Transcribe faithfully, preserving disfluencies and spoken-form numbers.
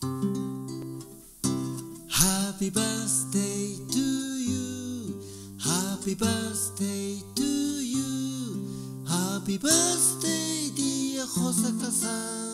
Happy birthday to you. Happy birthday to you. Happy birthday, dear 保坂さん。